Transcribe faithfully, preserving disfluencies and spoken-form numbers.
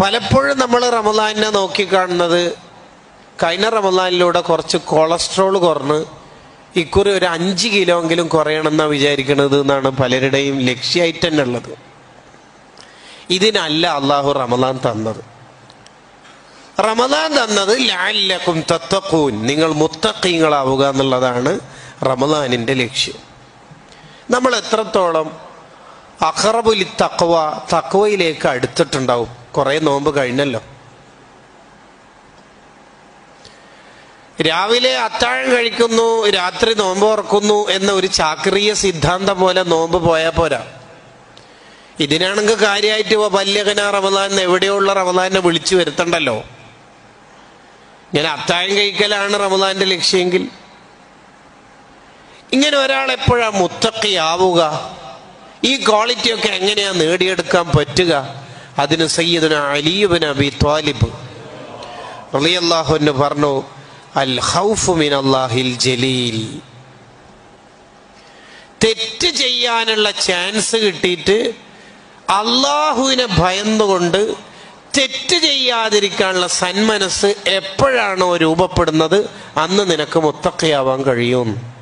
പലപ്പോഴും നമ്മൾ റമദാനിനെ നോക്കിക്കാണുന്നത് കഴിഞ്ഞ റമദാനിലൂടെ കുറച്ച് കൊളസ്ട്രോൾ കുറഞ്ഞ് ഇക്കുറി ഒരു അഞ്ച് കിലോ എങ്കിലും കുറയണമെന്നാണ് വിചാരിക്കുന്നത് എന്നാണ് പലരുടെയും ലക്ഷ്യമായിട്ട് തന്നെ ഉള്ളത്. ഇതിനല്ല അള്ളാഹു റമദാൻ തന്നത്. റമദാൻ തന്നത് ലഅല്ലകും തത്തഖൂൻ, നിങ്ങൾ മുത്തഖീങ്ങളാവുക എന്നുള്ളതാണ് റമദാനിൻ്റെ ലക്ഷ്യം. നമ്മൾ എത്രത്തോളം അഖറബുൽ തഖ്വ, തഖ്വയിലേക്ക് അടുത്തിട്ടുണ്ടാവും. കുറേ നോമ്പ് കഴിഞ്ഞല്ലോ. രാവിലെ അത്താഴം കഴിക്കുന്നു, രാത്രി നോമ്പ് തുറക്കുന്നു എന്ന ഒരു ചാക്രിയ സിദ്ധാന്തം പോലെ നോമ്പ് പോയാൽ പോരാ. ഇതിനാണെങ്കിൽ കാര്യമായിട്ട് ബല്യഗന റമദാൻ എവിടെയുള്ള റമദാനെ വിളിച്ചു വരുത്തണ്ടല്ലോ. ഞാൻ അത്താഴം കഴിക്കലാണ് റമദാന്റെ ലക്ഷ്യമെങ്കിൽ ഇങ്ങനെ ഒരാൾ എപ്പോഴാ മുത്തഖിയാവുക? ഈ ക്വാളിറ്റി ഒക്കെ എങ്ങനെയാ നേടിയെടുക്കാൻ പറ്റുക? അതിന് സയ്യിദുനാ അലി ഇബ്നു അബി ത്വാലിബ് റളിയല്ലാഹു അൻഹു പറഞ്ഞു, അൽ ഖൗഫു മിനല്ലാഹിൽ ജലീൽ. തെറ്റ് ചെയ്യാനുള്ള ചാൻസ് കിട്ടിയിട്ട് അള്ളാഹുവിനെ ഭയന്നുകൊണ്ട് തെറ്റ് ചെയ്യാതിരിക്കാനുള്ള സന്മനസ് എപ്പോഴാണോ രൂപപ്പെടുന്നത് അന്ന് നിനക്ക് മുത്തഖിയാവാൻ കഴിയും.